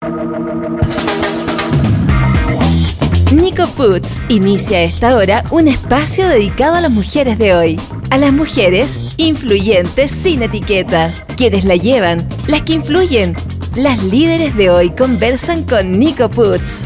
Nico Puts inicia a esta hora un espacio dedicado a las mujeres de hoy. A las mujeres influyentes sin etiqueta. Quienes la llevan, las que influyen. Las líderes de hoy conversan con Nico Puts.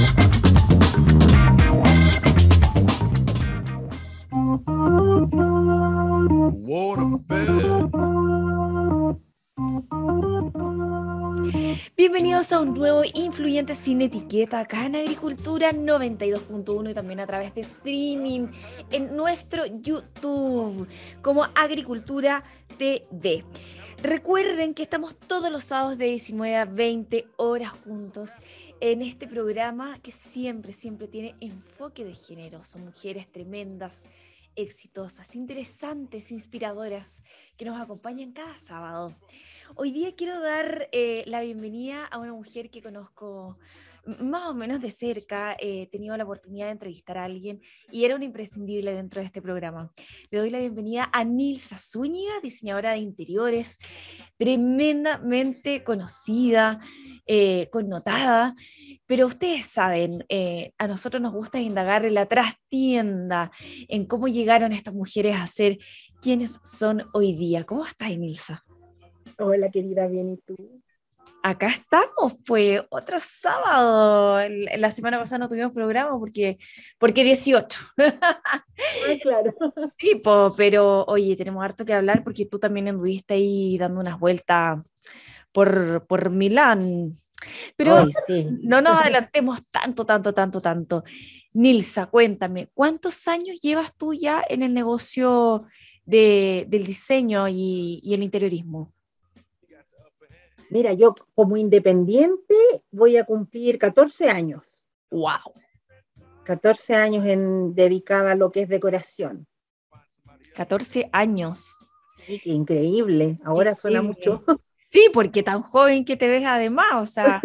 Bienvenidos a un nuevo Influyente sin Etiqueta acá en Agricultura 92.1 y también a través de streaming en nuestro YouTube como Agricultura TV. Recuerden que estamos todos los sábados de 19 a 20 horas juntos en este programa que siempre tiene enfoque de género. Son mujeres tremendas, exitosas, interesantes, inspiradoras que nos acompañan cada sábado. Hoy día quiero dar la bienvenida a una mujer que conozco más o menos de cerca. He tenido la oportunidad de entrevistar a alguien y era un imprescindible dentro de este programa. Le doy la bienvenida a Nilsa Zúñiga, diseñadora de interiores, tremendamente conocida, connotada. Pero ustedes saben, a nosotros nos gusta indagar en la trastienda, en cómo llegaron estas mujeres a ser quienes son hoy día. ¿Cómo estás, Nilsa? Hola, querida, bien, ¿y tú? Acá estamos, pues, otro sábado. La semana pasada no tuvimos programa porque 18. Ah, claro. Sí, pero oye, tenemos harto que hablar porque tú también anduviste ahí dando unas vueltas por Milán. Pero Hoy sí. no nos adelantemos tanto. Nilsa, cuéntame, ¿cuántos años llevas tú ya en el negocio del diseño y el interiorismo? Mira, yo como independiente voy a cumplir 14 años. ¡Wow! 14 años dedicada a lo que es decoración. 14 años. Sí, qué increíble. Qué Ahora suena mucho. increíble. Sí, porque tan joven que te ves además, o sea.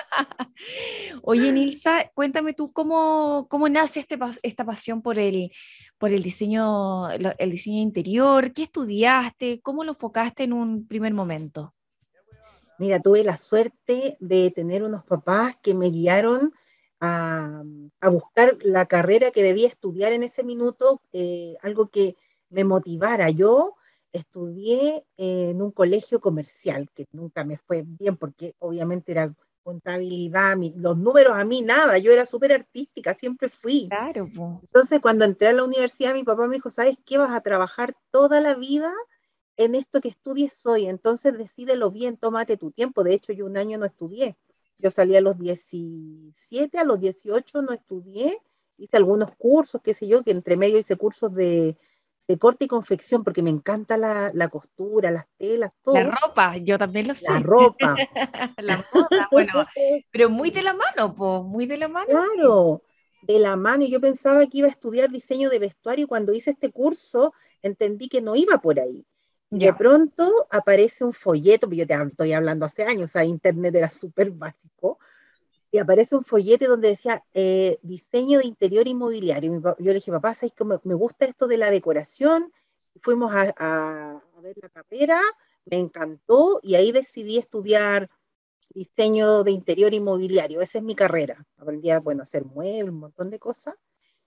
Oye, Nilsa, cuéntame tú cómo nace esta pasión por el diseño, el diseño interior. ¿Qué estudiaste? ¿Cómo lo enfocaste en un primer momento? Mira, tuve la suerte de tener unos papás que me guiaron a, a buscar la carrera que debía estudiar en ese minuto, algo que me motivara. Yo estudié en un colegio comercial, que nunca me fue bien porque obviamente era contabilidad, los números a mí nada, yo era súper artística, siempre fui. Claro, po. Entonces cuando entré a la universidad, mi papá me dijo, ¿sabes qué? Vas a trabajar toda la vida en esto que estudies hoy, entonces decídelo bien, tómate tu tiempo. De hecho, yo un año no estudié. Yo salí a los 17, a los 18 no estudié, hice algunos cursos, qué sé yo, que entre medio hice cursos de corte y confección, porque me encanta la costura, las telas, La todo, ropa, yo también lo la sé. ropa. La moda, bueno, pero muy de la mano, po, muy de la mano. Claro, de la mano. Y yo pensaba que iba a estudiar diseño de vestuario y cuando hice este curso entendí que no iba por ahí. Y de Ya. pronto aparece un folleto, porque yo estoy hablando hace años, o sea, internet era súper básico, y aparece un folleto donde decía diseño de interior inmobiliario. Yo le dije, papá, ¿sabes que me gusta esto de la decoración? Fuimos a ver la carrera, me encantó y ahí decidí estudiar diseño de interior inmobiliario. Esa es mi carrera. Aprendí a, bueno, hacer muebles, un montón de cosas.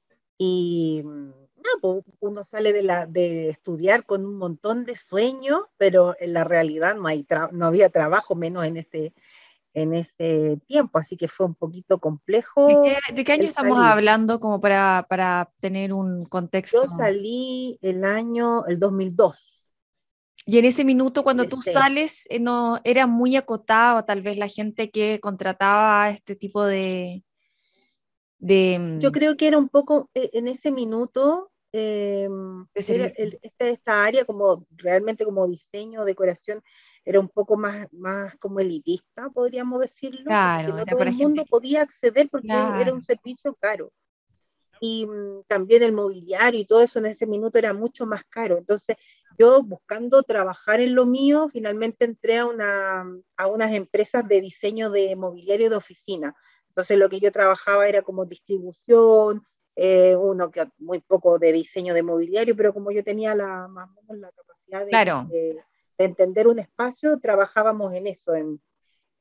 Y no, pues, uno sale de estudiar con un montón de sueños, pero en la realidad no había trabajo, menos en ese tiempo, así que fue un poquito ¿De complejo qué, de qué año el estamos salir. hablando como para tener un Yo contexto? salí el 2002. Y en ese minuto, cuando tú Egresé. sales, no era muy acotado, tal vez la gente que contrataba este tipo de, Yo mm, creo que era un poco en ese minuto, de servicio. esta área como realmente como diseño, decoración, era un poco más como elitista, podríamos decirlo, como que Claro, no era todo el para gente mundo que, podía acceder porque era claro, un servicio caro. Y también el mobiliario y todo eso en ese minuto era mucho más caro. Entonces, yo buscando trabajar en lo mío, finalmente entré a unas empresas de diseño de mobiliario de oficina. Entonces, lo que yo trabajaba era como distribución, muy poco de diseño de mobiliario, pero como yo tenía más o menos la capacidad de, claro. de, de entender un espacio, trabajábamos en eso, en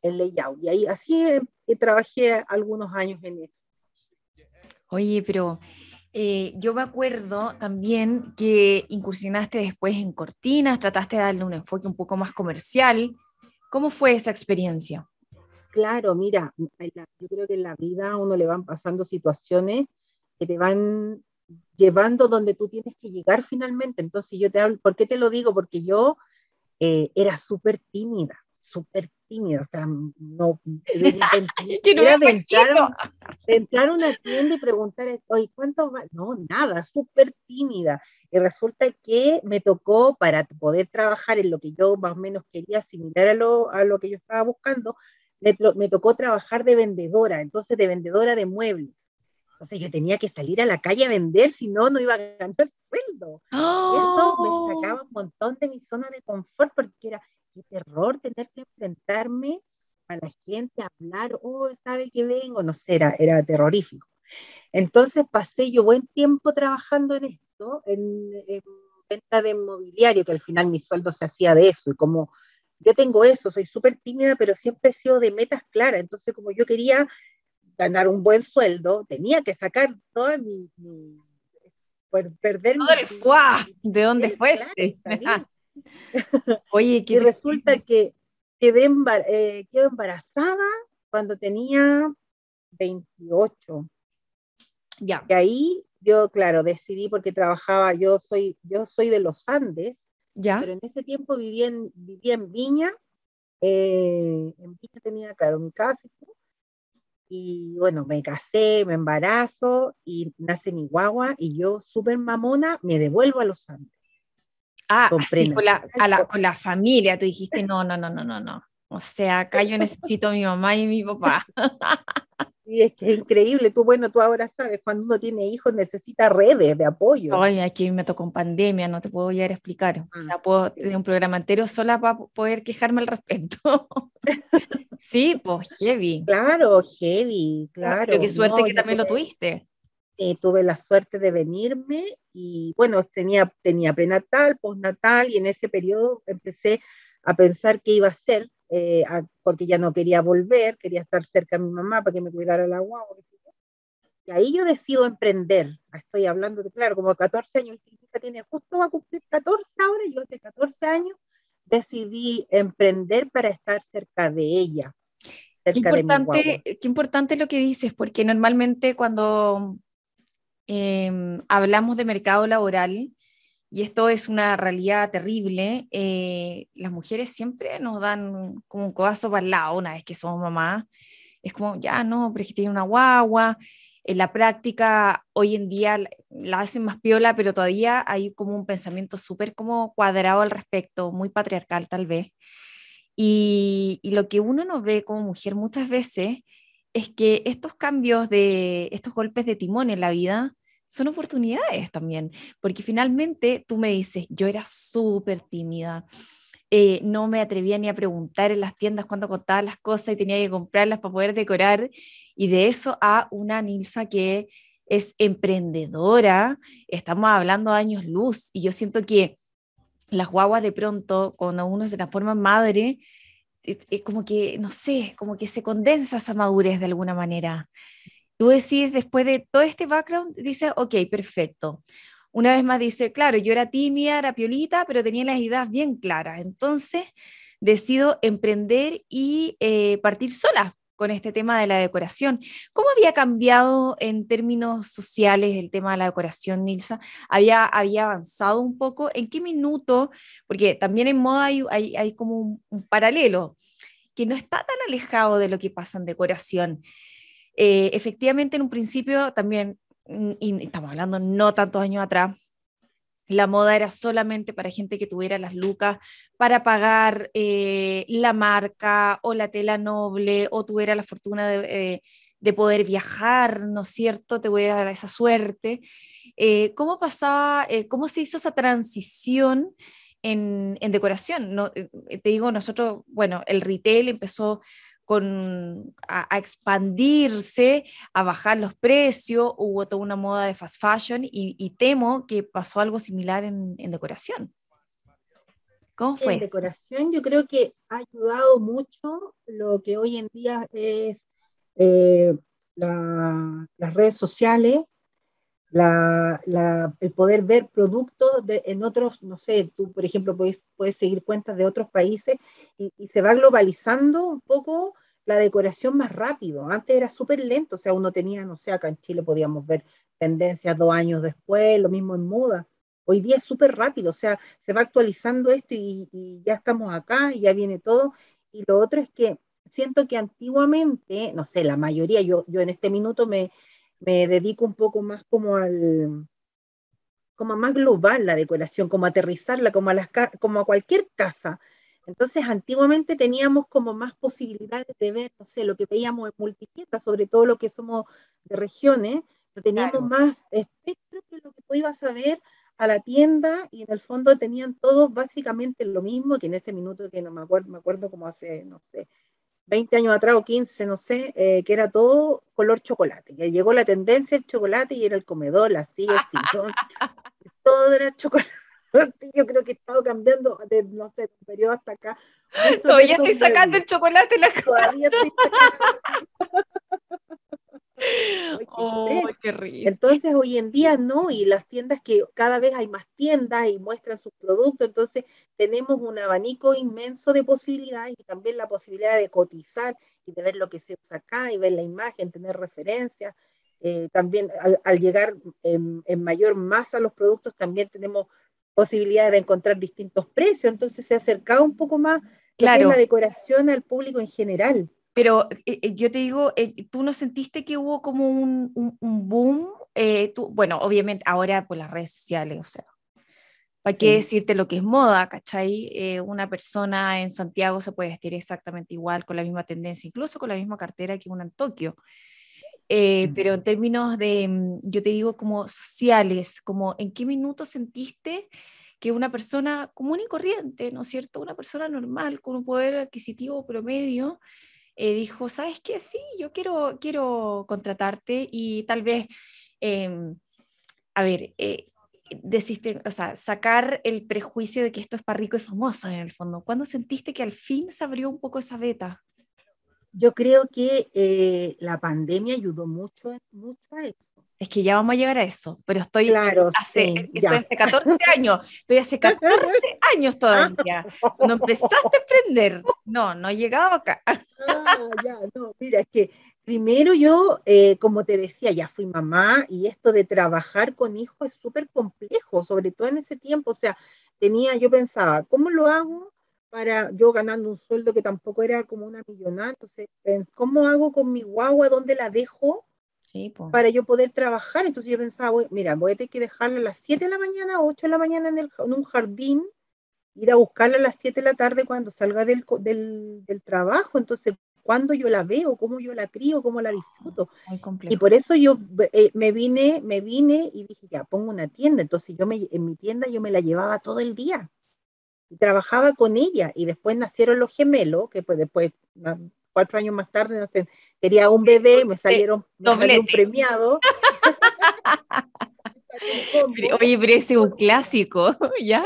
en layout. Y ahí así trabajé algunos años en eso. Oye, pero yo me acuerdo también que incursionaste después en cortinas, trataste de darle un enfoque un poco más comercial. ¿Cómo fue esa experiencia? Claro, mira, yo creo que en la vida a uno le van pasando situaciones que te van llevando donde tú tienes que llegar finalmente. Entonces yo te hablo, ¿por qué te lo digo? Porque yo era súper tímida, o sea, no, ni Que no me siquiera imagino. de entrar a una tienda y preguntar, oye, ¿cuánto va? No, nada, súper tímida. Y resulta que me tocó para poder trabajar en lo que yo más o menos quería, similar a lo que yo estaba buscando, me tocó trabajar de vendedora, entonces de vendedora de muebles. Entonces yo tenía que salir a la calle a vender, si no, no iba a ganar sueldo. Y eso me ¡Oh! sacaba un montón de mi zona de confort, porque era qué terror tener que enfrentarme a la gente, a hablar, oh, sabe que vengo, no sé, era terrorífico. Entonces pasé yo buen tiempo trabajando en esto, en venta de mobiliario, que al final mi sueldo se hacía de eso, y como yo tengo eso, soy súper tímida, pero siempre he sido de metas claras, entonces como yo quería ganar un buen sueldo, tenía que sacar toda perder Todo el fuá, de donde claro, y fuese. salir. Oye, qué Y resulta tremendo. que quedo embarazada cuando tenía 28. Ya, Y ahí yo, claro, decidí porque trabajaba, yo soy de los Andes, ya. pero en ese tiempo vivía en Viña. En Viña tenía, claro, mi casa y todo. Y bueno, me casé, me embarazo y nace mi guagua y yo, súper mamona, me devuelvo a los Andes. Ah, Compré así natal. con la familia, tú dijiste, no, no, no, no, no, no. O sea, acá yo necesito a mi mamá y a mi papá. Y es que es increíble, bueno, tú ahora sabes, cuando uno tiene hijos necesita redes de apoyo. Oye, aquí me tocó en pandemia, no te puedo llegar a explicar. O Ah, sea, puedo sí. tener un programa entero sola para poder quejarme al respecto. Sí, pues heavy. Claro, heavy, Ah, pero qué claro. suerte No, que también lo tuviste. tuve la suerte de venirme y bueno, tenía prenatal, postnatal y en ese periodo empecé a pensar qué iba a hacer, porque ya no quería volver, quería estar cerca de mi mamá para que me cuidara la guagua. Y ahí yo decido emprender. Estoy hablando de, claro, como 14 años, mi hija tiene justo va a cumplir 14 ahora, yo hace 14 años decidí emprender para estar cerca de ella, cerca de mi guagua. Qué importante lo que dices, porque normalmente cuando hablamos de mercado laboral, y esto es una realidad terrible, las mujeres siempre nos dan como un codazo para el lado una vez que somos mamás. Es como, ya no, pero es que tiene una guagua. En la práctica, hoy en día la hacen más piola, pero todavía hay como un pensamiento súper como cuadrado al respecto, muy patriarcal tal vez. Y lo que uno no ve como mujer muchas veces es que estos cambios de estos golpes de timón en la vida son oportunidades también, porque finalmente tú me dices, yo era súper tímida, no me atrevía ni a preguntar en las tiendas cuando contaba las cosas y tenía que comprarlas para poder decorar, y de eso a una Nilsa que es emprendedora, estamos hablando de años luz, y yo siento que las guaguas de pronto, cuando uno se transforma en madre, como que, no sé, como que se condensa esa madurez de alguna manera. Tú decís, después de todo este background, dices, ok, perfecto. Una vez más dice, claro, yo era tímida, era piolita, pero tenía las ideas bien claras. Entonces, decido emprender y partir sola con este tema de la decoración. ¿Cómo había cambiado en términos sociales el tema de la decoración, Nilsa? ¿Había avanzado un poco? ¿En qué minuto? Porque también en moda hay como un paralelo que no está tan alejado de lo que pasa en decoración. Efectivamente, en un principio también, y estamos hablando no tantos años atrás, la moda era solamente para gente que tuviera las lucas para pagar la marca o la tela noble o tuviera la fortuna de poder viajar, ¿no es cierto? Te voy a dar esa suerte. ¿Cómo pasaba, cómo se hizo esa transición en decoración? No, te digo, nosotros, bueno, el retail empezó a expandirse, a bajar los precios, hubo toda una moda de fast fashion y temo que pasó algo similar en decoración. ¿Cómo fue En eso? decoración yo creo que ha ayudado mucho lo que hoy en día es eh, las redes sociales, el poder ver productos en otros, no sé, tú por ejemplo puedes seguir cuentas de otros países y se va globalizando un poco la decoración más rápido. Antes era súper lento, o sea, uno tenía, no sé, acá en Chile podíamos ver tendencias 2 años después, lo mismo en moda. Hoy día es súper rápido, o sea, se va actualizando esto y ya estamos acá y ya viene todo. Y lo otro es que siento que antiguamente, no sé, la mayoría, yo en este minuto me dedico un poco más como a más global la decoración, como a aterrizarla, como a cualquier casa. Entonces, antiguamente teníamos como más posibilidades de ver, no sé, lo que veíamos en multipiezas, sobre todo lo que somos de regiones, teníamos Claro. más espectro que lo que tú ibas a ver a la tienda y en el fondo tenían todos básicamente lo mismo que en ese minuto que no me acuerdo como hace, no sé, 20 años atrás o 15 no sé, que era todo color chocolate. Que llegó la tendencia el chocolate y era el comedor, la silla, el sillón, todo era chocolate. Yo creo que he estado cambiando de, no sé, de un periodo hasta acá, muchos de Todavía esos estoy sacando muebles. el chocolate en la Todavía estoy sacando así. ¡Ay, qué Oh, estrés! qué risa. Entonces, hoy en día no, y las tiendas que cada vez hay más tiendas y muestran sus productos, entonces tenemos un abanico inmenso de posibilidades y también la posibilidad de cotizar y de ver lo que se usa acá y ver la imagen, tener referencias. También al llegar en mayor masa a los productos, también tenemos posibilidades de encontrar distintos precios, entonces se ha acercado un poco más lo que es la Claro, decoración al público en general. pero yo te digo, ¿tú no sentiste que hubo como un boom? Bueno, obviamente ahora por las redes sociales, o sea, ¿para qué Sí. decirte lo que es moda, cachai? Una persona en Santiago se puede vestir exactamente igual, con la misma tendencia, incluso con la misma cartera que una en Tokio. Pero en términos de, yo te digo, como sociales, como en qué minuto sentiste que una persona común y corriente, ¿no es cierto? Una persona normal, con un poder adquisitivo promedio, dijo, ¿sabes qué? Sí, yo quiero contratarte y tal vez, eh, a ver, desiste, o sea, sacar el prejuicio de que esto es para rico y famoso en el fondo. ¿Cuándo sentiste que al fin se abrió un poco esa beta? Yo creo que la pandemia ayudó mucho a eso. Es que ya vamos a llegar a eso, pero Claro, sí, estoy ya. hace 14 años, estoy hace 14 años todavía. Cuando empezaste a aprender, no, no he llegado acá. Ya, no, mira, es que primero yo, como te decía, ya fui mamá y esto de trabajar con hijos es súper complejo, sobre todo en ese tiempo, o sea, yo pensaba, ¿cómo lo hago para yo ganando un sueldo que tampoco era como una millonada? Entonces, ¿cómo hago con mi guagua? ¿Dónde la dejo Sí, pues. para yo poder trabajar? Entonces yo pensaba, mira, voy a tener que dejarla a las 7 de la mañana, 8 de la mañana en un jardín, ir a buscarla a las 7 de la tarde cuando salga del trabajo. Entonces, ¿cuándo yo la veo? ¿Cómo yo la crío? ¿Cómo la disfruto? Muy Y complejo. por eso yo me vine y dije, ya, pongo una tienda. Entonces en mi tienda yo me la llevaba todo el día y trabajaba con ella. Y después nacieron los gemelos, que pues después, 4 años más tarde, quería un bebé, me salió un Doblete. premiado, me salió un combo. Oye, pero ese es un clásico, ¿ya?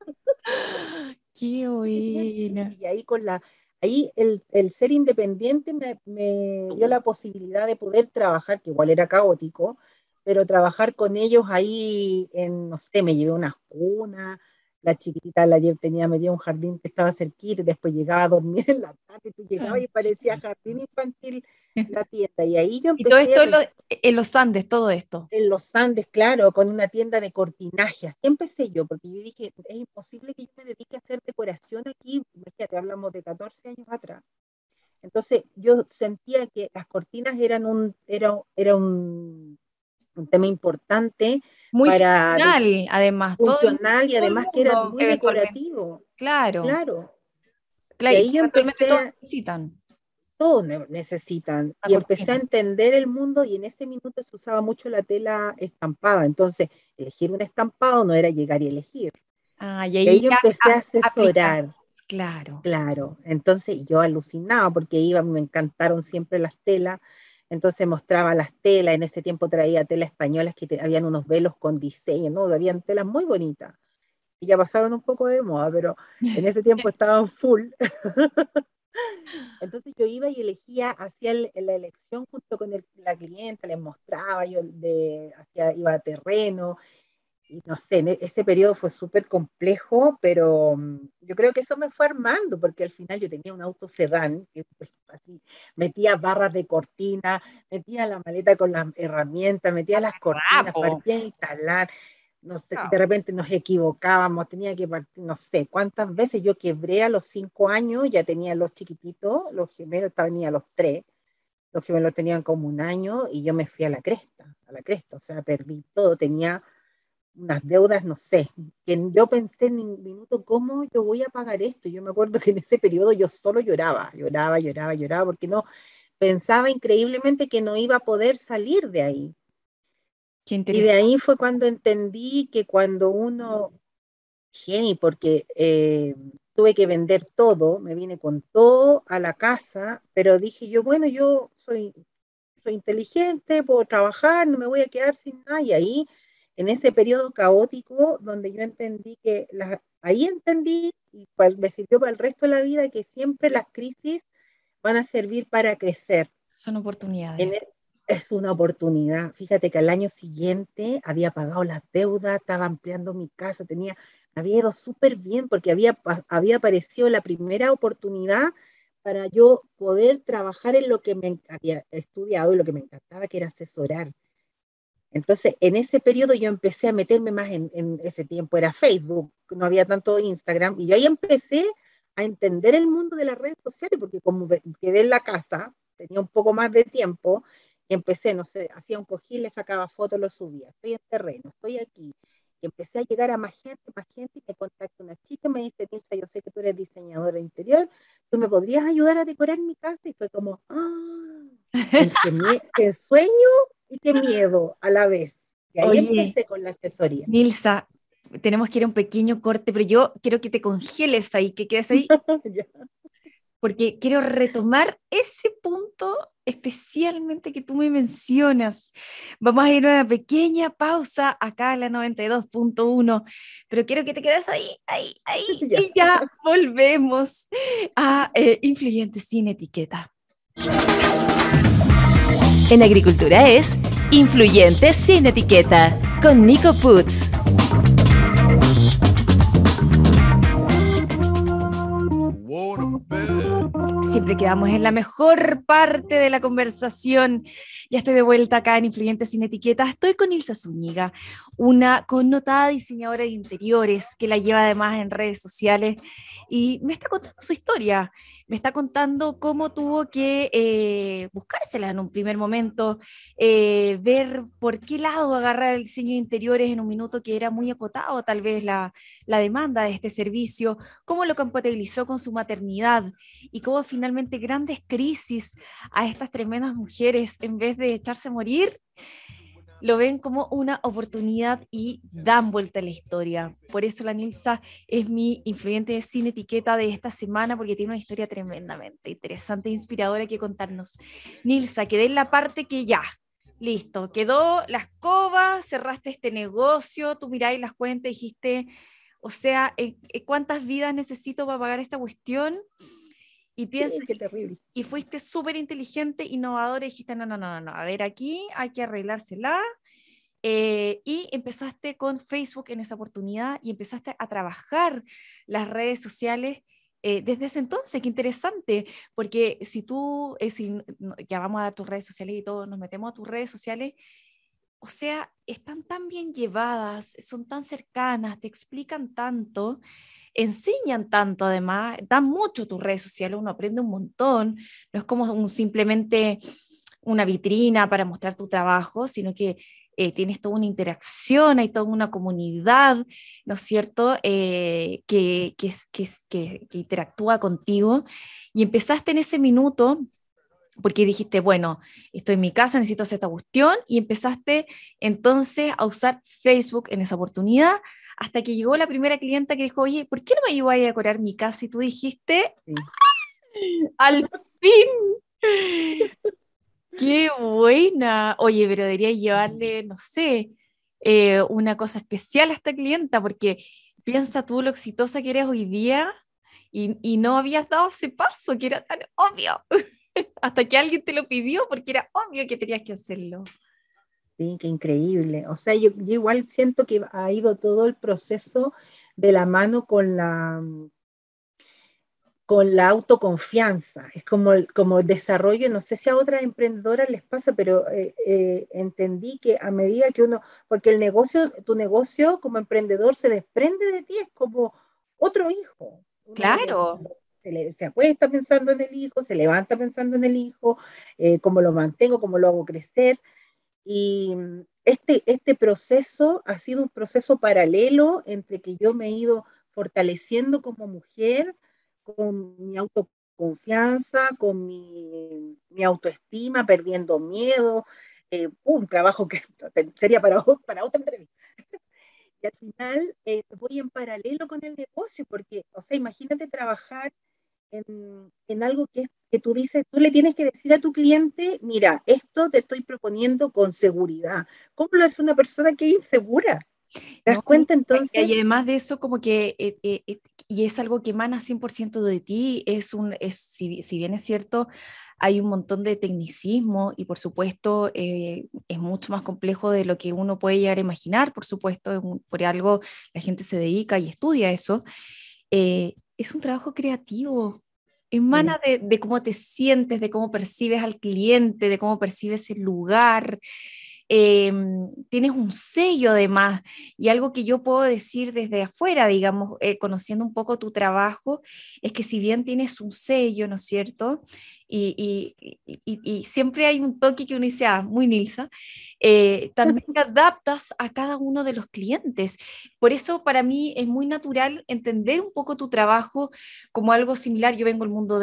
Qué Sí, bien buena. difícil. Y ahí el ser independiente me dio la posibilidad de poder trabajar, que igual era caótico, pero trabajar con ellos ahí no sé, me llevé unas cunas, la chiquitita me dio un jardín que estaba cerquita, y después llegaba a dormir en la tarde, tú llegabas y parecía jardín infantil la tienda. Y ahí yo Y todo empecé esto a en los Andes, todo esto. en los Andes, claro, con una tienda de cortinaje. Así empecé yo, porque yo dije, es imposible que yo me dedique a hacer decoración aquí, fíjate, hablamos de 14 años atrás. Entonces yo sentía que las cortinas era un tema importante Muy para funcional, además, funcional y todo el además que era mundo muy eventualmente. decorativo, Claro, claro. Y claro, y ahí que yo eventualmente todos empecé, necesitan todos necesitan, la y empecé a cortina. entender el mundo y en ese minuto se usaba mucho la tela estampada. Entonces, elegir un estampado no era llegar y elegir. Ah, y Y ahí ahí yo ya empecé a aplicas, asesorar, claro. claro. Entonces yo alucinaba porque me encantaron siempre las telas. Entonces mostraba las telas, en ese tiempo traía telas españolas habían unos velos con diseño, ¿no? Habían telas muy bonitas. y ya pasaron un poco de moda, pero en ese tiempo estaban full. Entonces yo iba y elegía, hacía la elección junto con la clienta, les mostraba, iba a terreno, y no sé, ese periodo fue súper complejo, pero yo creo que eso me fue armando, porque al final yo tenía un auto sedán, que pues, así, metía barras de cortina, metía la maleta con las herramientas, metía las cortinas, Rapo. partía a instalar, no sé, de repente nos equivocábamos, tenía que partir, no sé cuántas veces yo quebré a los 5 años, ya tenía los chiquititos, los gemelos tenía los 3, los gemelos tenían como un año y yo me fui a la cresta, o sea, perdí todo, tenía unas deudas, no sé, que yo pensé en un minuto, ¿cómo yo voy a pagar esto? Yo me acuerdo que en ese periodo yo solo lloraba, lloraba, lloraba, lloraba, porque no, pensaba increíblemente que no iba a poder salir de ahí. Qué Y de interesante. ahí fue cuando entendí que cuando uno, Jenny, porque tuve que vender todo, me vine con todo a la casa, pero dije yo, bueno, yo soy inteligente, puedo trabajar, no me voy a quedar sin nada. Y ahí, en ese periodo caótico, donde yo entendí ahí entendí, y me sirvió para el resto de la vida, que siempre las crisis van a servir para crecer. Son En oportunidades. es una oportunidad. Fíjate que al año siguiente había pagado las deudas, estaba ampliando mi casa, me había ido súper bien porque había aparecido la primera oportunidad para yo poder trabajar en lo que me había estudiado y lo que me encantaba, que era asesorar. Entonces, en ese periodo yo empecé a meterme más en ese tiempo, era Facebook, no había tanto Instagram, y yo ahí empecé a entender el mundo de las redes sociales, porque como quedé en la casa, tenía un poco más de tiempo, y empecé, no sé, hacía un cojín, le sacaba fotos, lo subía, estoy en terreno, estoy aquí, y empecé a llegar a más gente, y me contactó una chica, me dice, Nilsa, yo sé que tú eres diseñadora de interior, ¿tú me podrías ayudar a decorar mi casa? Y fue como, ¡ah! Qué sueño y qué miedo a la vez. Y ahí Oye, empecé con la asesoría. Nilsa, tenemos que ir a un pequeño corte, pero yo quiero que te congeles ahí, que quedes ahí, porque quiero retomar ese punto especialmente que tú me mencionas. Vamos a ir a una pequeña pausa acá en la 92.1, pero quiero que te quedes ahí, ahí, ahí, Ya, y ya volvemos a Influyentes sin Etiqueta. En agricultura es Influyente sin etiqueta con Nico Putz. Siempre quedamos en la mejor parte de la conversación. Ya estoy de vuelta acá en Influyentes sin Etiqueta. Estoy con Ilse Zúñiga, una connotada diseñadora de interiores que la lleva además en redes sociales y me está contando su historia. Me está contando cómo tuvo que buscársela en un primer momento, ver por qué lado agarrar el diseño de interiores en un minuto que era muy acotado, tal vez la demanda de este servicio, cómo lo compatibilizó con su maternidad y cómo finalmente grandes crisis a estas tremendas mujeres, en vez de echarse a morir, lo ven como una oportunidad y dan vuelta a la historia. Por eso la Nilsa es mi influyente sin etiqueta de esta semana, porque tiene una historia tremendamente interesante e inspiradora que contarnos. Nilsa, quedé en la parte que ya, listo, quedó la escoba, cerraste este negocio, tú miráis las cuentas y dijiste, o sea, ¿cuántas vidas necesito para pagar esta cuestión? Y piensas, sí, qué terrible. y fuiste súper inteligente, innovadora, y dijiste, no, no, no, no, a ver, aquí hay que arreglársela. Y empezaste con Facebook en esa oportunidad y empezaste a trabajar las redes sociales desde ese entonces. Qué interesante, porque si tú, ya vamos a dar tus redes sociales y todo, nos metemos a tus redes sociales, o sea, están tan bien llevadas, son tan cercanas, te explican tanto, enseñan tanto además, dan mucho tus redes sociales, uno aprende un montón, no es como simplemente una vitrina para mostrar tu trabajo, sino que tienes toda una interacción, hay toda una comunidad, ¿no es cierto?, que interactúa contigo. Y empezaste en ese minuto porque dijiste, bueno, estoy en mi casa, necesito hacer esta cuestión, y empezaste entonces a usar Facebook en esa oportunidad, hasta que llegó la primera clienta que dijo, oye, ¿por qué no me ayudas a decorar mi casa? Y tú dijiste, Sí. al fin, qué buena. Oye, pero debería llevarle, no sé, una cosa especial a esta clienta, porque piensa tú lo exitosa que eres hoy día y no habías dado ese paso que era tan obvio, hasta que alguien te lo pidió porque era obvio que tenías que hacerlo. Sí, qué increíble. O sea, yo igual siento que ha ido todo el proceso de la mano con la autoconfianza. Es como el desarrollo, no sé si a otras emprendedoras les pasa, pero entendí que a medida que uno, porque tu negocio como emprendedor se desprende de ti, es como otro hijo. Claro. Se acuesta pensando en el hijo, se levanta pensando en el hijo, cómo lo mantengo, cómo lo hago crecer. Y este proceso ha sido un proceso paralelo entre que yo me he ido fortaleciendo como mujer, con mi autoconfianza, con mi autoestima, perdiendo miedo, un trabajo que sería para otra entrevista. Y al final voy en paralelo con el negocio, porque, o sea, imagínate trabajar en algo que tú dices, tú le tienes que decir a tu cliente, mira, esto te estoy proponiendo con seguridad. ¿Cómo lo hace una persona que es insegura? ¿Te das ¿No? cuenta Y entonces? además de eso, como que, y es algo que emana 100% de ti, si bien es cierto, hay un montón de tecnicismo y por supuesto es mucho más complejo de lo que uno puede llegar a imaginar, por supuesto, por algo la gente se dedica y estudia eso, es un trabajo creativo. Emana Sí, de cómo te sientes, de cómo percibes al cliente, de cómo percibes el lugar, eh, tienes un sello además, y algo que yo puedo decir desde afuera, digamos, conociendo un poco tu trabajo, es que si bien tienes un sello, ¿no es cierto? Y siempre hay un toque que uno dice, ah, muy Nilsa, también te adaptas a cada uno de los clientes. Por eso para mí es muy natural entender un poco tu trabajo como algo similar. Yo vengo del mundo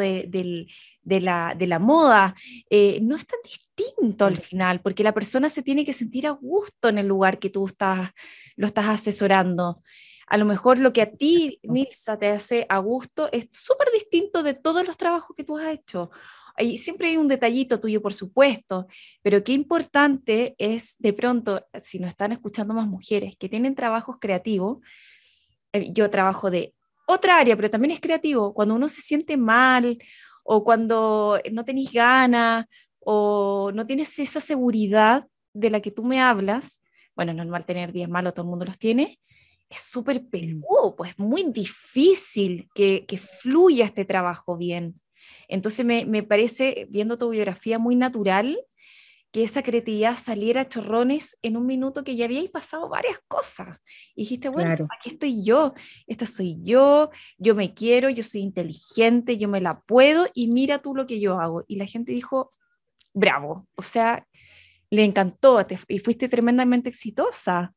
de la moda, no es tan distinto al sí, final, porque la persona se tiene que sentir a gusto en el lugar que lo estás asesorando. A lo mejor lo que a ti, no, Nilsa, te hace a gusto es súper distinto de todos los trabajos que tú has hecho. Siempre hay un detallito tuyo, por supuesto, pero qué importante es de pronto, si nos están escuchando más mujeres que tienen trabajos creativos, yo trabajo de otra área, pero también es creativo, cuando uno se siente mal o cuando no tenés ganas o no tienes esa seguridad de la que tú me hablas, bueno, es normal tener días malos, todo el mundo los tiene, es súper mm, peludo, pues muy difícil que fluya este trabajo bien. Entonces me parece, viendo tu biografía, muy natural que esa creatividad saliera a chorrones en un minuto que ya habíais pasado varias cosas. Y dijiste, bueno, claro. aquí estoy yo, esta soy yo me quiero, yo soy inteligente, yo me la puedo y mira tú lo que yo hago. Y la gente dijo, bravo, o sea, le encantó y fuiste tremendamente exitosa.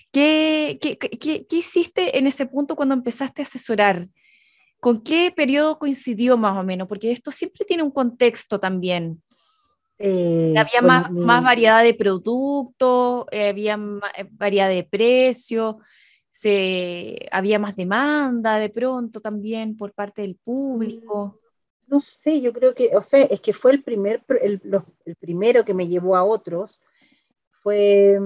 ¿Qué hiciste en ese punto cuando empezaste a asesorar? ¿Con qué periodo coincidió más o menos? Porque esto siempre tiene un contexto también. Había Con más mi, variedad de productos, había variedad de precios, había más demanda de pronto también por parte del mm, público. no sé, yo creo que, o sea, es que fue el primero que me llevó a otros, fue,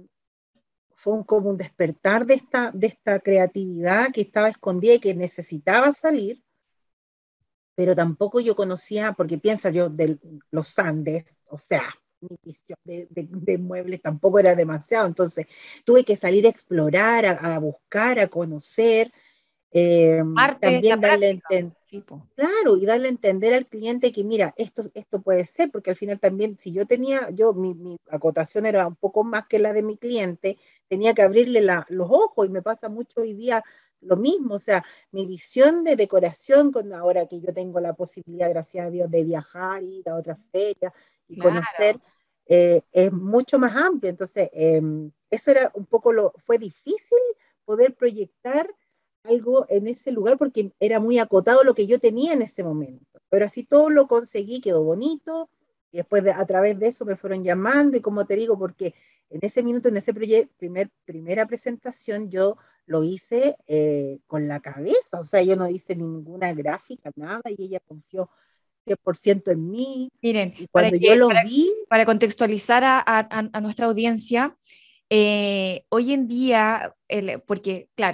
como un despertar de esta creatividad que estaba escondida y que necesitaba salir, pero tampoco yo conocía, porque piensa yo de los Andes, o sea, mi visión de muebles tampoco era demasiado, entonces tuve que salir a explorar, a buscar, a conocer, eh, Arte de la también práctica. Sí, po. claro, y darle a entender al cliente que mira, esto puede ser, porque al final también, si mi acotación era un poco más que la de mi cliente, tenía que abrirle los ojos y me pasa mucho hoy día lo mismo, o sea, mi visión de decoración, ahora que yo tengo la posibilidad, gracias a Dios, de viajar, ir a otras ferias y conocer, Claro. es mucho más amplia, entonces, eso era un poco fue difícil poder proyectar algo en ese lugar porque era muy acotado lo que yo tenía en ese momento. Pero así todo lo conseguí, quedó bonito, y después a través de eso me fueron llamando, y como te digo, porque en ese minuto, en ese primera presentación, yo lo hice con la cabeza, o sea, yo no hice ninguna gráfica, nada, y ella confió 100% en mí, Miren, y cuando yo lo vi, para contextualizar a nuestra audiencia, hoy en día, porque claro,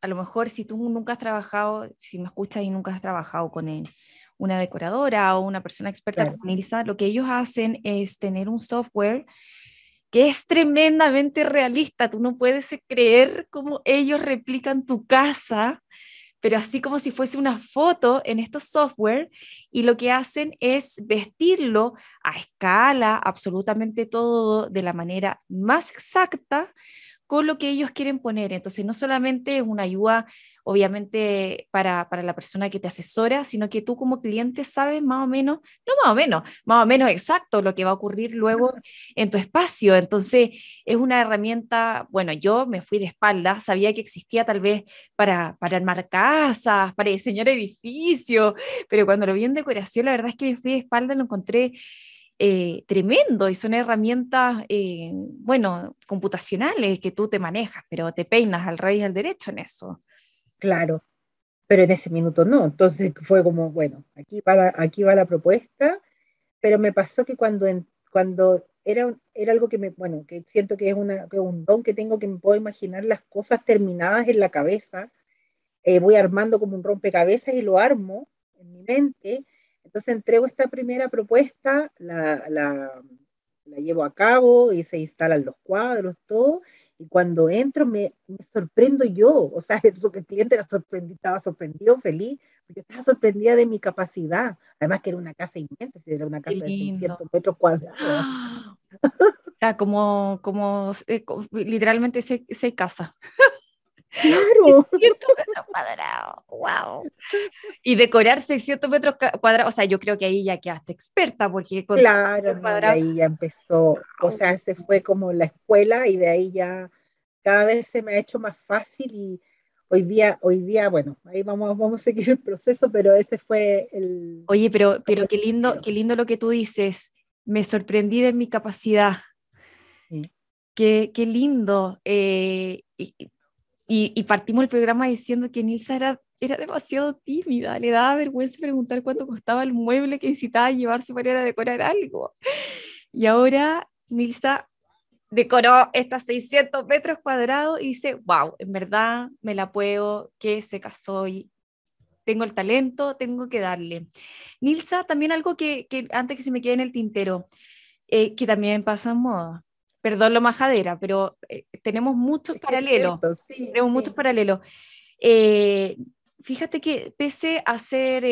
a lo mejor si tú nunca has trabajado, si me escuchas y nunca has trabajado con una decoradora o una persona experta Claro. como Nilsa, lo que ellos hacen es tener un software que es tremendamente realista. Tú no puedes creer cómo ellos replican tu casa, pero así como si fuese una foto en estos software, y lo que hacen es vestirlo a escala, absolutamente todo de la manera más exacta con lo que ellos quieren poner. Entonces, no solamente es una ayuda, obviamente, para la persona que te asesora, sino que tú como cliente sabes más o menos, no más o menos exacto lo que va a ocurrir luego en tu espacio. Entonces, es una herramienta, bueno, yo me fui de espalda, sabía que existía tal vez para armar casas, para diseñar edificios, pero cuando lo vi en decoración, la verdad es que me fui de espalda, lo encontré tremendo, y son herramientas, bueno, computacionales que tú te manejas, pero te peinas al revés y al derecho en eso. Claro, pero en ese minuto no. Entonces fue como, bueno, aquí va la propuesta, pero me pasó que cuando era algo que bueno, que siento que que es un don que tengo, que me puedo imaginar las cosas terminadas en la cabeza, voy armando como un rompecabezas y lo armo en mi mente. Entonces entrego esta primera propuesta, la llevo a cabo y se instalan los cuadros, todo. Y cuando entro me sorprendo yo, o sea, eso que el cliente estaba sorprendido, feliz, porque estaba sorprendida de mi capacidad. Además que era una casa inmensa, era una Qué casa de lindo. 600 metros cuadrados. ¡Ah! O sea, literalmente se casa. Claro, 600 metros cuadrados, wow. Y decorar 600 metros cuadrados, o sea, yo creo que ahí ya quedaste experta, porque con claro, 600 no, y cuadrados, ahí ya empezó, o wow. sea, se fue como la escuela y de ahí ya cada vez se me ha hecho más fácil y hoy día, bueno, ahí vamos a seguir el proceso, pero ese fue Oye, como pero el primero. qué lindo lo que tú dices. Me sorprendí de mi capacidad. Sí. Qué lindo. Y partimos el programa diciendo que Nilsa era demasiado tímida, le daba vergüenza preguntar cuánto costaba el mueble que necesitaba llevarse para ir a decorar algo. Y ahora Nilsa decoró estas 600 metros cuadrados y dice, wow, en verdad me la puedo, que se casó y tengo el talento, tengo que darle. Nilsa, también algo que antes que se me quede en el tintero, que también pasa en moda. Perdón lo majadera, pero tenemos muchos Es que es paralelos. cierto, sí, Tenemos muchos sí, paralelos. Eh, Fíjate que pese a ser,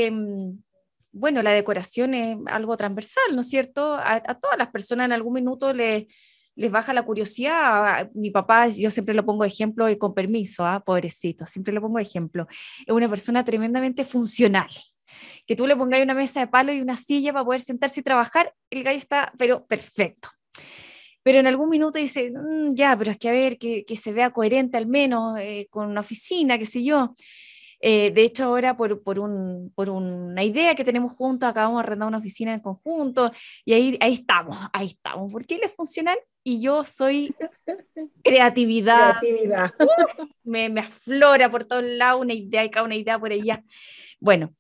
bueno, la decoración es algo transversal, ¿no es cierto? A todas las personas en algún minuto les baja la curiosidad. Mi papá, yo siempre lo pongo de ejemplo y con permiso, pobrecito, siempre lo pongo de ejemplo. Es una persona tremendamente funcional. Que tú le pongas una mesa de palo y una silla para poder sentarse y trabajar, el gallo está, pero perfecto. Pero en algún minuto dice, ya, pero es que a ver, que se vea coherente al menos con una oficina, qué sé yo. De hecho, ahora por una idea que tenemos juntos, acabamos de arrendar una oficina en conjunto y ahí estamos, porque él es funcional y yo soy creatividad, creatividad. me aflora por todos lados una idea y cada una idea por allá. Bueno,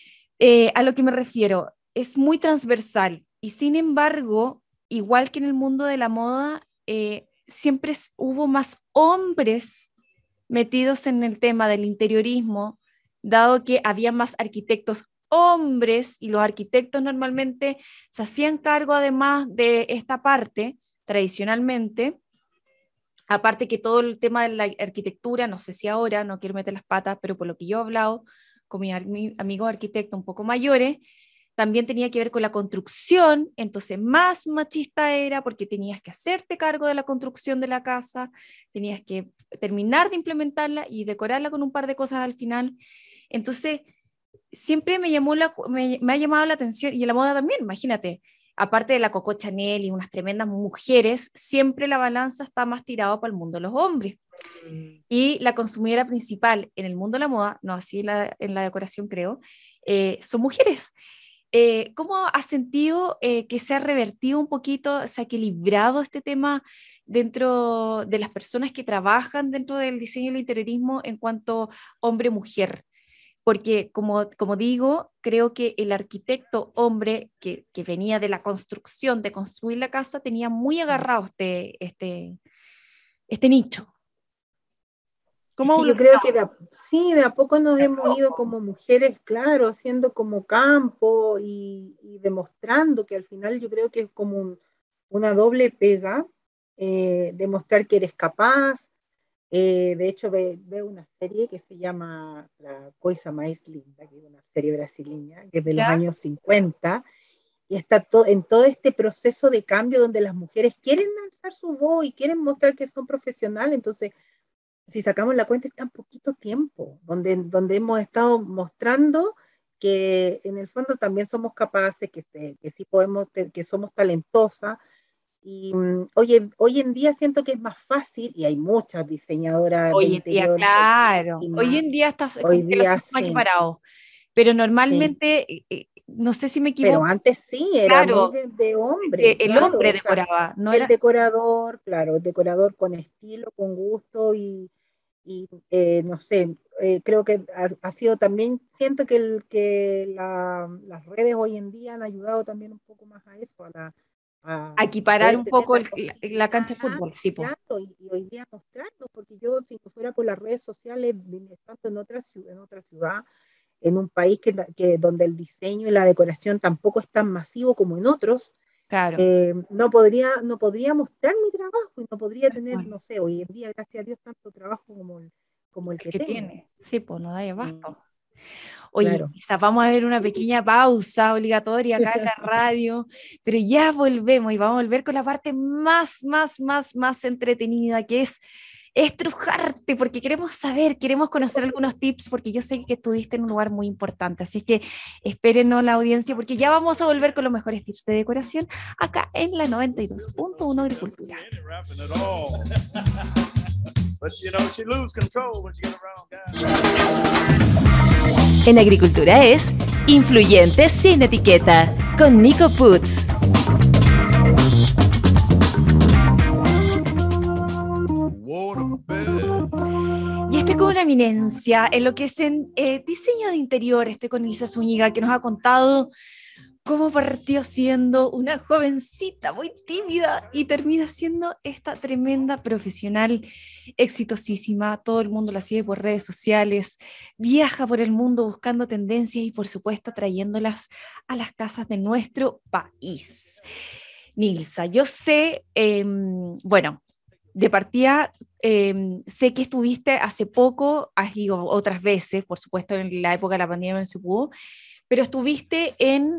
a lo que me refiero, es muy transversal y sin embargo, igual que en el mundo de la moda, siempre hubo más hombres metidos en el tema del interiorismo, dado que había más arquitectos hombres y los arquitectos normalmente se hacían cargo además de esta parte tradicionalmente, aparte que todo el tema de la arquitectura, no sé si ahora, no quiero meter las patas, pero por lo que yo he hablado con mis amigos arquitectos un poco mayores, también tenía que ver con la construcción, entonces más machista era porque tenías que hacerte cargo de la construcción de la casa, tenías que terminar de implementarla y decorarla con un par de cosas al final. Entonces, siempre me ha llamado la atención, y en la moda también, imagínate, aparte de la Coco Chanel y unas tremendas mujeres, siempre la balanza está más tirada para el mundo de los hombres. Mm. Y la consumidora principal en el mundo de la moda, no así en la decoración creo, son mujeres. ¿Cómo has sentido que se ha revertido un poquito, se ha equilibrado este tema dentro de las personas que trabajan dentro del diseño y el interiorismo en cuanto hombre-mujer? Porque, como digo, creo que el arquitecto hombre que venía de la construcción, de construir la casa, tenía muy agarrado este nicho. Es ¿Cómo que yo creo evolucionamos? que sí, de a poco nos hemos ido como mujeres, claro, haciendo como campo y demostrando que al final yo creo que es como una doble pega, demostrar que eres capaz. De hecho, veo una serie que se llama La Coisa Más Linda, que es una serie brasileña, que es de los ¿Ya? años 50, y está en todo este proceso de cambio donde las mujeres quieren alzar su voz y quieren mostrar que son profesionales. Entonces, si sacamos la cuenta, es tan poquito tiempo, donde hemos estado mostrando que en el fondo también somos capaces, que sí podemos, que somos talentosas. Y hoy en día siento que es más fácil, y hay muchas diseñadoras de Hoy en día, interior claro. Hoy bellísimas, en día estás hoy como que los día hijos más sí, equiparados. Pero sí, normalmente, no sé si me pero equivoco, antes sí, era muy claro, de hombre, el claro, hombre o sea, decoraba, no el era, decorador, claro, el decorador con estilo, con gusto y no sé, creo que ha sido también, siento que, las redes hoy en día han ayudado también un poco más a eso, a a equiparar poder un tener poco la la cancha de posibilidad, fútbol, sí, po. claro, y hoy día mostrarlo, porque yo si no fuera por las redes sociales, estando en otra ciudad, en un país donde el diseño y la decoración tampoco es tan masivo como en otros, Claro. no podría mostrar mi trabajo y no podría tener, Bueno, no sé, hoy en día, gracias a Dios, tanto trabajo como el el que que tengo. tiene, sí, pues no da Mm, abasto. Oye, claro. quizás vamos a ver una pequeña pausa obligatoria acá en la radio, pero ya volvemos y vamos a volver con la parte más entretenida, que es estrujarte, porque queremos saber, queremos conocer algunos tips, porque yo sé que estuviste en un lugar muy importante, así que espérenos la audiencia, porque ya vamos a volver con los mejores tips de decoración acá en la 92.1 Agricultura. En Agricultura es Influyente sin etiqueta, con Nico Puts. Y estoy con una eminencia en lo que es en diseño de interior. Estoy con Elisa Zúñiga, que nos ha contado cómo partió siendo una jovencita muy tímida y termina siendo esta tremenda profesional exitosísima. Todo el mundo la sigue por redes sociales, viaja por el mundo buscando tendencias y por supuesto trayéndolas a las casas de nuestro país. Nilsa, yo sé, bueno, de partida, sé que estuviste hace poco, has ido otras veces, por supuesto en la época de la pandemia no se pudo, pero estuviste en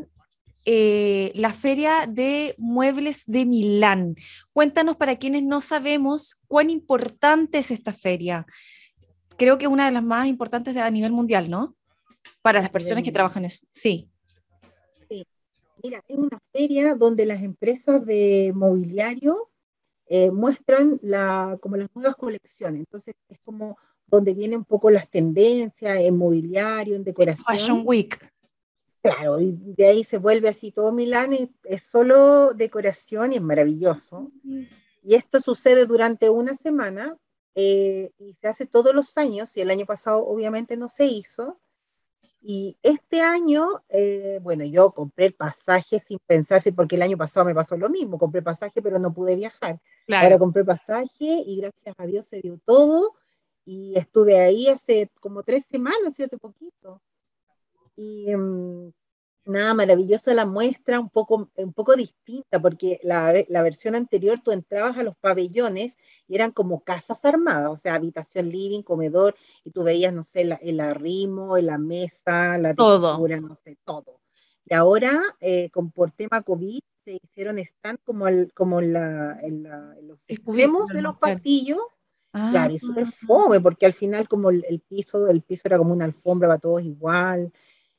la Feria de Muebles de Milán. Cuéntanos para quienes no sabemos cuán importante es esta feria. Creo que es una de las más importantes a nivel mundial, ¿no? Para A las nivel personas que mundial. trabajan en eso. Sí. Sí. Mira, es una feria donde las empresas de mobiliario muestran como las nuevas colecciones. Entonces, es como donde vienen un poco las tendencias en mobiliario, en Fashion decoración. Week. Claro, y de ahí se vuelve así todo Milán, es solo decoración y es maravilloso. Y esto sucede durante una semana y se hace todos los años, y el año pasado obviamente no se hizo. Y este año, bueno, yo compré el pasaje sin pensar, sí, porque el año pasado me pasó lo mismo, compré pasaje pero no pude viajar. Ahora Claro. compré pasaje y gracias a Dios se dio todo y estuve ahí hace como 3 semanas, sí, hace poquito. Y nada, maravillosa la muestra, un poco distinta, porque la versión anterior tú entrabas a los pabellones y eran como casas armadas, o sea, habitación, living, comedor, y tú veías, no sé, el arrimo, la mesa, la Todo. textura, no sé, todo. Y ahora, por tema COVID, se hicieron stand como en los El cubículo, extremos de los claro. pasillos. Ah, Claro, y súper fome, porque al final como el piso era como una alfombra para todos igual,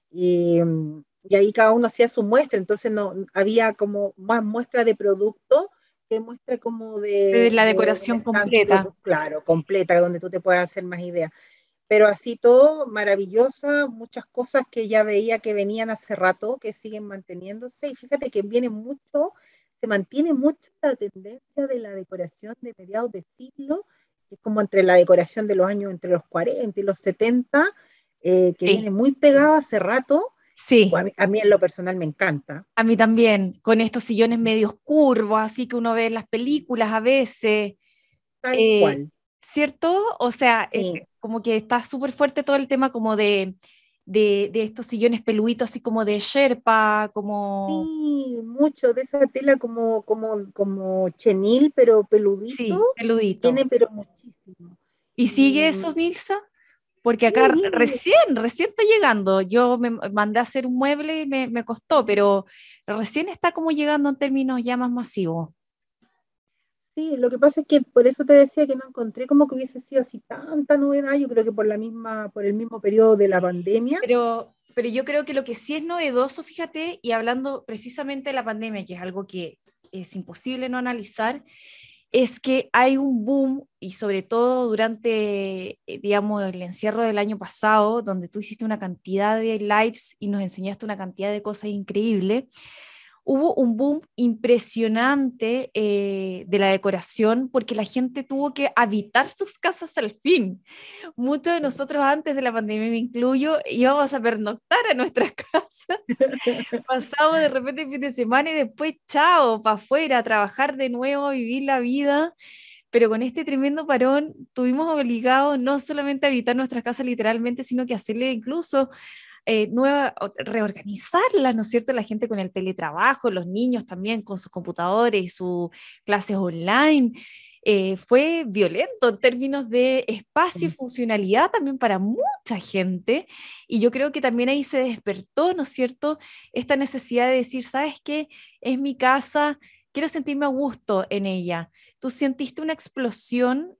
y ahí cada uno hacía su muestra, entonces no había como más muestra de producto que muestra como la de un decoración stand, completa. claro, completa, donde tú te puedas hacer más ideas. Pero así todo, maravillosa, muchas cosas que ya veía que venían hace rato, que siguen manteniéndose, y fíjate que se mantiene mucho la tendencia de la decoración de mediados de siglo, que es como entre la decoración de los años entre los 40 y los 70, que Sí, viene muy pegada hace rato. sí. Pues a mí en lo personal me encanta, A mí también, con estos sillones medios curvos, así que uno ve en las películas a veces. tal Eh, cual. ¿cierto? O sea, Sí, como que está súper fuerte todo el tema como de estos sillones peluditos, así como de Sherpa, como... sí, mucho de esa tela como chenil, pero peludito, Sí, peludito. tiene pero muchísimo. ¿Y sigue Y eso, Nilsa? Porque sí, acá viene, recién está llegando. Yo me mandé a hacer un mueble y me costó, pero recién está como llegando en términos ya más masivos. sí, lo que pasa es que por eso te decía que no encontré como que hubiese sido así tanta novedad, yo creo que por el mismo periodo de la pandemia. Pero yo creo que lo que sí es novedoso, fíjate, y hablando precisamente de la pandemia, que es algo que es imposible no analizar, es que hay un boom, y sobre todo durante, digamos, el encierro del año pasado, donde tú hiciste una cantidad de lives y nos enseñaste una cantidad de cosas increíbles. Hubo un boom impresionante de la decoración porque la gente tuvo que habitar sus casas al fin. Muchos de nosotros antes de la pandemia, me incluyo, íbamos a pernoctar a nuestras casas, pasamos de repente el fin de semana y después, chao, para afuera, a trabajar de nuevo, a vivir la vida. Pero con este tremendo parón, tuvimos obligados no solamente a habitar nuestras casas literalmente, sino que hacerle incluso reorganizarla, ¿no es cierto? La gente con el teletrabajo, los niños también con sus computadores y sus clases online. Fue violento en términos de espacio y funcionalidad también para mucha gente. Y yo creo que también ahí se despertó, ¿no es cierto? Esta necesidad de decir, ¿sabes qué? Es mi casa, quiero sentirme a gusto en ella. ¿Tú sentiste una explosión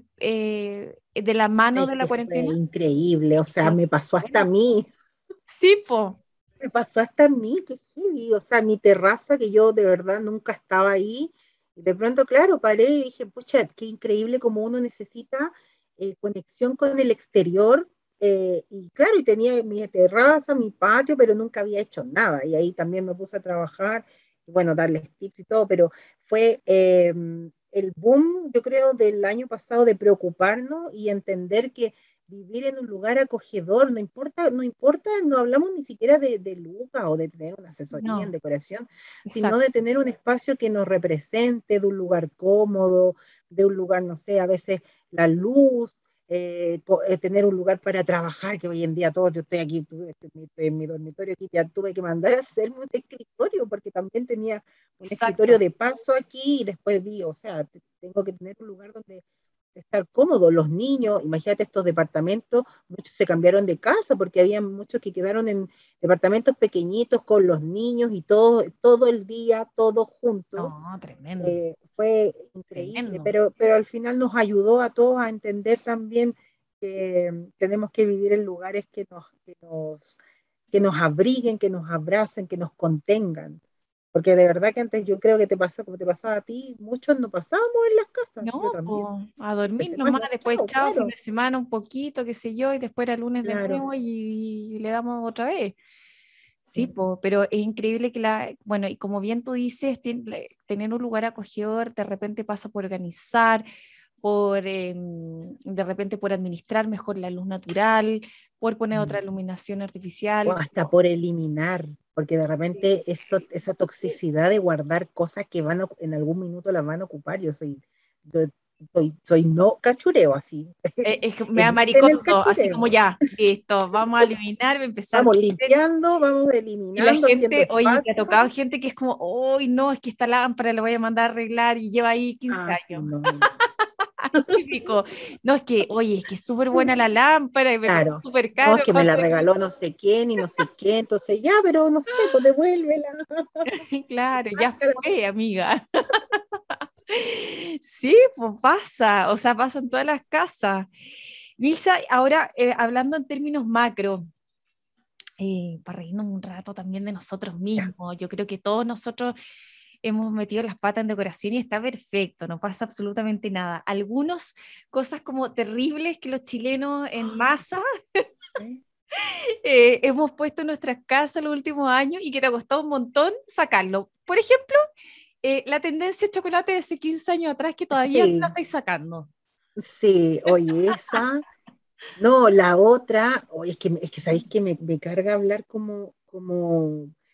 de la mano Es de la que fue cuarentena? increíble, o sea, Pero me pasó hasta a bueno, mí. sí, po. Me pasó hasta a mí, qué heavy. O sea, mi terraza, que yo de verdad nunca estaba ahí, y de pronto, claro, paré y dije, pucha, qué increíble como uno necesita conexión con el exterior. Y claro, y tenía mi terraza, mi patio, pero nunca había hecho nada. Y ahí también me puse a trabajar, y bueno, darles tips y todo, pero fue el boom, yo creo, del año pasado de preocuparnos y entender que vivir en un lugar acogedor, no importa, no importa, no hablamos ni siquiera de lucas o de tener una asesoría en No, decoración, sino de exacto, tener un espacio que nos represente, de un lugar cómodo, de un lugar, no sé, a veces la luz, tener un lugar para trabajar, que hoy en día todos, yo estoy aquí en mi dormitorio, aquí ya tuve que mandar a hacerme un escritorio, porque también tenía un escritorio exacto. de paso aquí y después vi, o sea, tengo que tener un lugar donde estar cómodos. Los niños, imagínate estos departamentos, muchos se cambiaron de casa porque había muchos que quedaron en departamentos pequeñitos con los niños y todo el día, todos juntos. No, tremendo, Fue increíble, tremendo. pero al final nos ayudó a todos a entender también que tenemos que vivir en lugares que nos abriguen, que nos abracen, que nos contengan. Porque de verdad que antes yo creo que te pasa como te pasaba a ti, muchos no pasábamos en las casas, No, yo también. po, a Fin de dormir nomás, semana, después chao, chao, fin claro, de semana un poquito, qué sé yo, y después era lunes de claro. nuevo y le damos otra vez. Sí, Sí, po, pero es increíble que bueno, y como bien tú dices, tener un lugar acogedor de repente pasa por organizar, de repente por administrar mejor la luz natural, por poner otra mm. iluminación O artificial. hasta por eliminar, porque de repente esa toxicidad de guardar cosas que en algún minuto las van a ocupar, yo soy no cachureo así, Es que me da eviten el maricondo, así como cachureo. ya, listo, vamos a eliminar, empezar. Vamos limpiando, vamos Y la eliminando, haciendo gente, oye, te ha espacio. tocado gente que es como, uy, no, es que esta lámpara la voy a mandar a arreglar y lleva ahí 15 Ah, sí, años. no, no, no. Típico. No, es que, oye, es que es súper buena la lámpara y me costó Claro, súper no, caro, es que no me la sé qué. regaló no sé quién y no sé qué, entonces ya, pero no sé, pues devuélvela. Claro, ya Márcala. fue, amiga. Sí, pues pasa, o sea, pasa en todas las casas. Nilsa, ahora hablando en términos macro, para reírnos un rato también de nosotros Ya. mismos, yo creo que todos nosotros hemos metido las patas en decoración y está perfecto, no pasa absolutamente nada. Algunas cosas como terribles que los chilenos en masa ¿Eh? hemos puesto en nuestras casas los últimos años y que te ha costado un montón sacarlo. Por ejemplo, la tendencia chocolate de hace 15 años atrás que todavía no la Sí, estáis sacando. sí, oye, no, la otra, oye, es que sabéis que me carga hablar como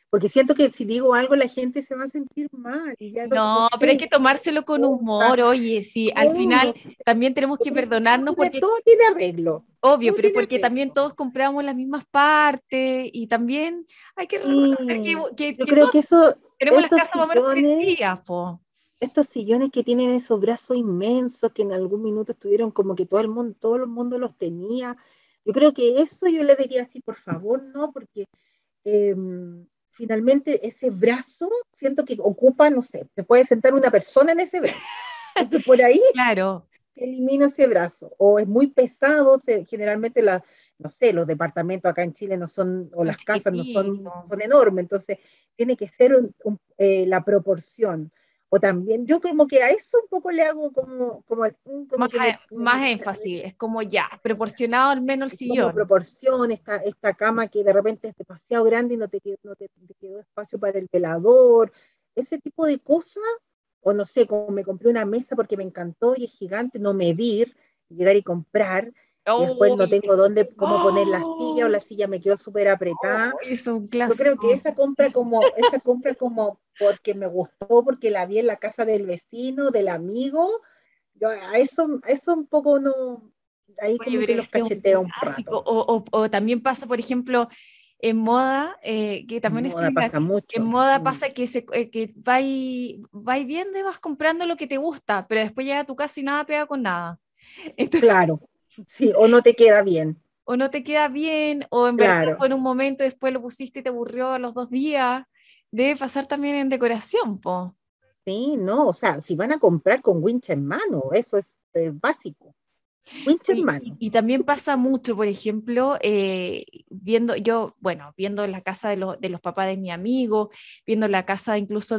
porque siento que si digo algo la gente se va a sentir mal y ya no No, pero hay sé, que tomárselo con cosa, humor, oye, sí, al no final sé, también tenemos que perdonarnos porque, todo tiene arreglo, obvio, todo pero tiene porque también arreglo. todos compramos las mismas partes y también hay que reconocer Y yo que creo todos que eso, tenemos las estos casas más o menos sillones, parecidas, po. estos sillones que tienen esos brazos inmensos que en algún minuto estuvieron como que todo el mundo los tenía, yo creo que eso yo le diría así, por favor, no, porque eh, finalmente ese brazo, siento que ocupa, no sé, se puede sentar una persona en ese brazo. Entonces por ahí Claro, elimino ese brazo. O es muy pesado, generalmente no sé, los departamentos acá en Chile no son, o son las casas no chiquititos. son enormes, entonces tiene que ser la proporción. O también, yo como que a eso un poco le hago como que Más énfasis, es como ya, proporcionado al menos el como sillón. proporción, esta cama que de repente es demasiado grande y no te quedó espacio para el velador, ese tipo de cosas, o no sé, como me compré una mesa porque me encantó y es gigante, no medir, llegar y comprar, y después no Uy, tengo cómo poner la silla o ¡oh! la silla me quedó súper apretada. Es un Yo creo que clásico. esa compra como porque me gustó, porque la vi en la casa del vecino, del amigo, yo a eso un poco no, ahí Oye, como pero que los ese es un cacheteo un clásico. rato. O también pasa, por ejemplo, en moda, que también es Moda similar. pasa En mucho. moda pasa que vais viendo y vas comprando lo que te gusta, pero después llega a tu casa y nada pega con nada. Entonces, Claro, sí, o no te queda bien. o no te queda bien, o en verdad Claro, fue en un momento, después lo pusiste y te aburrió a los 2 días. Debe pasar también en decoración, po. sí, no, o sea, si van a comprar con wincha en mano, eso es básico. Wincha en mano. Y también pasa mucho, por ejemplo, viendo la casa de los papás de mi amigo, viendo la casa incluso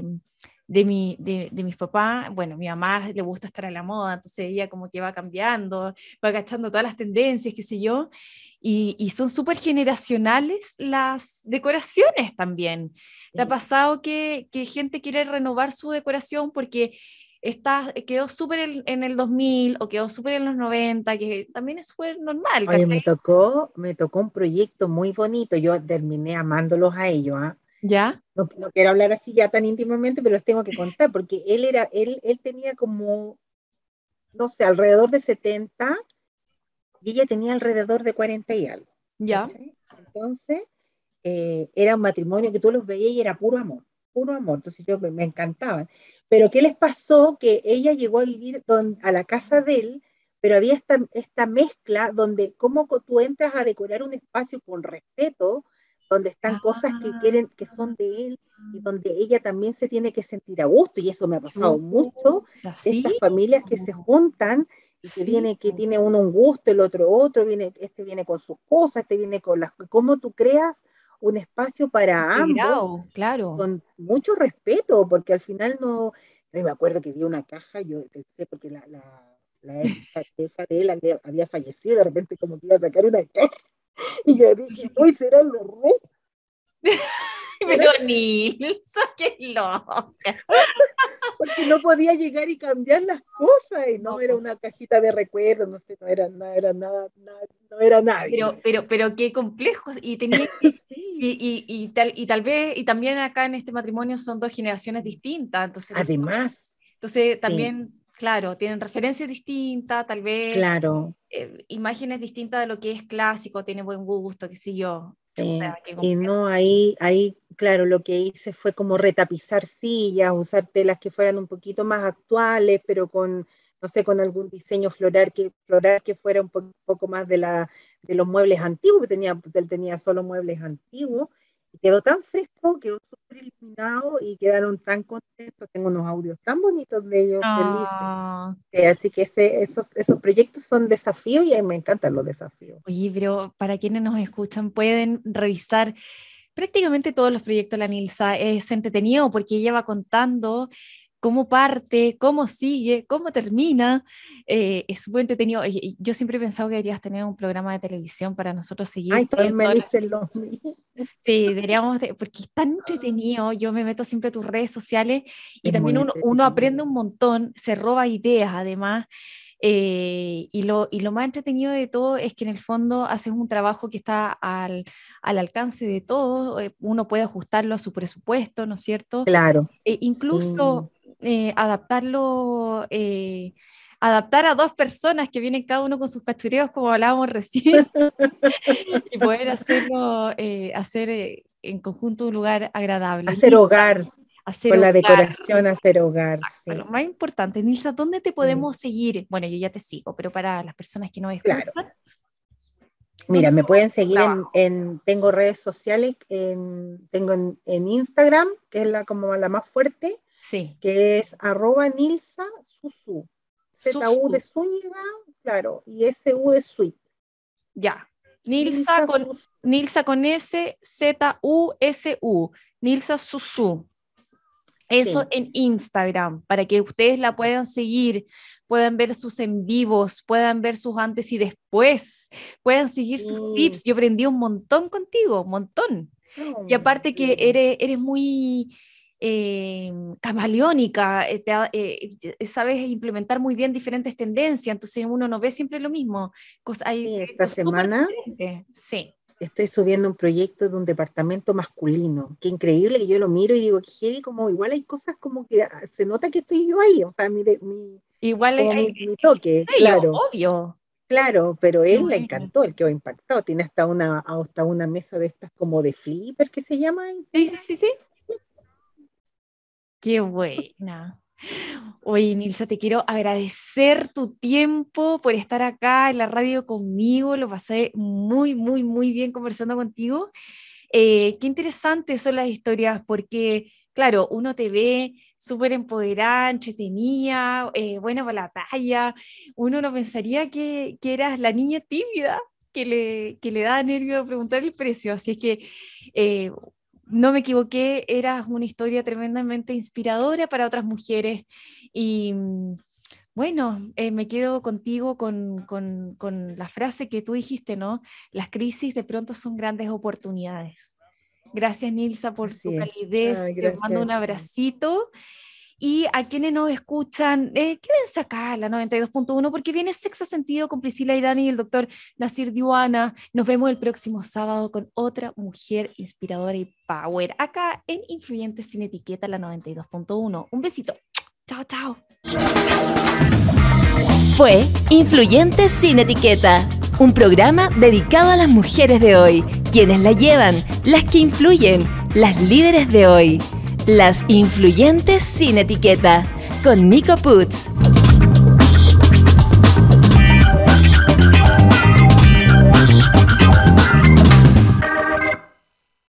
de mis papás, bueno, mi mamá le gusta estar a la moda, entonces ella como que va cambiando, va cachando todas las tendencias, qué sé yo, y son súper generacionales las decoraciones también. ¿Te ha Sí. pasado que gente quiere renovar su decoración porque quedó súper en el 2000 o quedó súper en los 90, que también es súper normal, Oye, ¿cachai? me tocó un proyecto muy bonito, yo terminé amándolos a ellos, ¿ah? ¿Ya? No quiero hablar así ya tan íntimamente, pero les tengo que contar, porque él tenía como, no sé, alrededor de 70 y ella tenía alrededor de 40 y algo, ¿Ya? ¿cachai? Entonces, era un matrimonio que tú los veías y era puro amor, entonces me encantaban. Pero ¿qué les pasó? Que ella llegó a vivir a la casa de él, pero había esta mezcla donde como tú entras a decorar un espacio con respeto, donde están cosas que Ah, quieren, que son de él, y donde ella también se tiene que sentir a gusto, y eso me ha pasado mucho, chuta, de ¿sí? estas familias que se juntan y Sí. que tiene uno un gusto, el otro otro, este viene con sus cosas, este viene con cómo tú creas un espacio para ambos Integrado, claro. con mucho respeto, porque al final no me acuerdo que vi una caja, yo pensé, porque la ex pareja de él había fallecido, de repente como que iba a sacar una caja, y yo dije, Dijiste, uy, serán los restos, pero Nilsa, qué loca. porque no podía llegar y cambiar las cosas, y no No, era pues, una cajita de recuerdos, no sé, era nada, no era nadie. pero qué complejos. Y tenía que, Sí, y tal vez, y también acá en este matrimonio son dos generaciones distintas, entonces, además, entonces sí, también, claro, tienen referencias distintas, tal vez claro. imágenes distintas de lo que es clásico, tiene buen gusto, qué sé yo. Chuta, qué Y complejo. no, ahí, claro, lo que hice fue como retapizar sillas, usar telas que fueran un poquito más actuales, pero no sé, con algún diseño floral que fuera un poco más de los muebles antiguos, porque él tenía solo muebles antiguos, y quedó tan fresco, quedó súper iluminado y quedaron tan contentos. Tengo unos audios tan bonitos de ellos, felices. Ah, Así que esos proyectos son desafíos y a mí me encantan los desafíos. oye, pero para quienes nos escuchan, pueden revisar prácticamente todos los proyectos de la Nilsa. Es entretenido porque ella va contando cómo parte, cómo sigue, cómo termina. Es súper entretenido. Yo siempre he pensado que deberías tener un programa de televisión para nosotros Ay, seguirte todos en me todas las... dicen lo mismo. Sí, porque es tan entretenido. Yo me meto siempre a tus redes sociales y Es también muy uno entretenido. aprende un montón, se roba ideas además. Y lo más entretenido de todo es que en el fondo haces un trabajo que está al alcance de todos, uno puede ajustarlo a su presupuesto, ¿no es cierto? Claro, Incluso sí. adaptarlo, adaptar a dos personas que vienen cada uno con sus cachureos, como hablábamos recién, y poder hacerlo, hacer en conjunto un lugar agradable. Hacer hogar, Hacer con la hogar. decoración, hacer hogar, Exacto, lo sí. más importante. Nilsa, ¿dónde te Sí, podemos seguir? Bueno, yo ya te sigo, pero para las personas que no claro. escuchan, ¿dónde Mira, me podemos pueden ver tu seguir trabajo? tengo redes sociales, tengo en Instagram, que es como la más fuerte, Sí, que es @NilsaSusu. ZU de Susu, Zúñiga, claro, y SU de Suite. ya. Nilsa Nilsa con, Susu. Nilsa con S, Z-U-S-U, Nilsa Susu. Eso Sí. en Instagram, para que ustedes la puedan seguir, puedan ver sus en vivos, puedan ver sus antes y después, puedan seguir sus Sí. tips. Yo aprendí un montón contigo, un montón. Y No, aparte qué que bueno. eres muy camaleónica, sabes implementar muy bien diferentes tendencias, entonces uno no ve siempre lo mismo. Hay Sí, esta proyectos súper semana diferentes. Sí, estoy subiendo un proyecto de un departamento masculino. Qué increíble que yo lo miro y digo, que heavy, como igual hay cosas como que se nota que estoy yo ahí, o sea, igual como mi el toque, sello, claro. obvio. Claro, pero Qué él le bueno. encantó, él quedó impactado. Tiene hasta una mesa de estas como de flipper que se llama. Sí, sí, sí, sí. Qué buena. Oye, Nilsa, te quiero agradecer tu tiempo por estar acá en la radio conmigo. Lo pasé muy, muy, muy bien conversando contigo. Qué interesantes son las historias porque, claro, uno te ve súper empoderada, entretenida, buena para la talla. Uno no pensaría que eras la niña tímida que le da nervio preguntar el precio. Así es que eh, no me equivoqué, eras una historia tremendamente inspiradora para otras mujeres. Y bueno, me quedo contigo con la frase que tú dijiste, ¿no? Las crisis de pronto son grandes oportunidades. Gracias, Nilsa, por tu Así es. calidez. Ay, Te mando gracias. un abracito. Y a quienes nos escuchan, quédense acá en la 92.1 porque viene Sexo Sentido con Priscila y Dani y el doctor Nasir Diwana. Nos vemos el próximo sábado con otra mujer inspiradora y power acá en Influyentes Sin Etiqueta, la 92.1. Un besito. Chao, chao. Fue Influyentes sin Etiqueta, un programa dedicado a las mujeres de hoy, quienes la llevan, las que influyen, las líderes de hoy. Las Influyentes sin Etiqueta, con Nico Puts.